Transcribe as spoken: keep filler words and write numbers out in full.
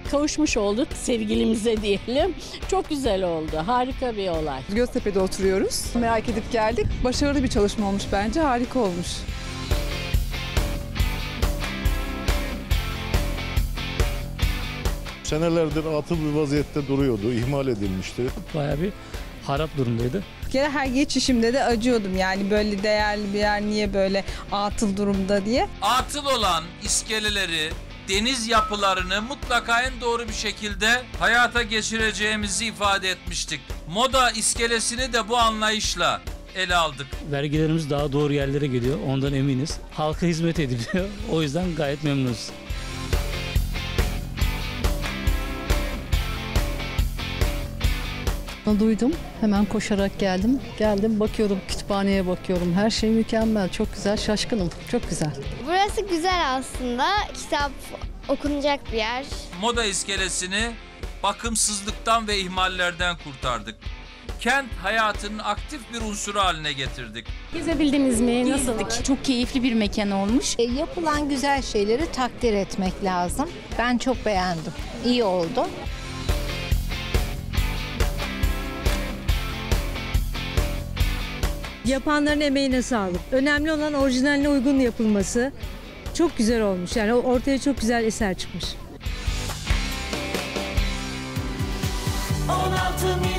kavuşmuş olduk sevgilimize diyelim. Çok güzel oldu. Harika bir olay. Göztepe'de oturuyoruz. Merak edip geldik. Başarılı bir çalışma olmuş bence. Harika olmuş. Senelerdir atıl bir vaziyette duruyordu, ihmal edilmişti. Bayağı bir harap durumdaydı. Bir kere her geçişimde de acıyordum yani böyle değerli bir yer niye böyle atıl durumda diye. Atıl olan iskeleleri, deniz yapılarını mutlaka en doğru bir şekilde hayata geçireceğimizi ifade etmiştik. Moda iskelesini de bu anlayışla ele aldık. Vergilerimiz daha doğru yerlere geliyor, ondan eminiz. Halka hizmet ediliyor, o yüzden gayet memnunuz. Duydum. Hemen koşarak geldim. Geldim bakıyorum, kütüphaneye bakıyorum. Her şey mükemmel, çok güzel, şaşkınım. Çok güzel. Burası güzel aslında. Kitap okunacak bir yer. Moda iskelesini bakımsızlıktan ve ihmallerden kurtardık. Kent hayatının aktif bir unsuru haline getirdik. Gezebildiniz mi? Nasıl? Çok keyifli bir mekan olmuş. E, yapılan güzel şeyleri takdir etmek lazım. Ben çok beğendim. İyi oldu. Yapanların emeğine sağlık. Önemli olan orijinaline uygun yapılması. Çok güzel olmuş. Yani ortaya çok güzel eser çıkmış. on altı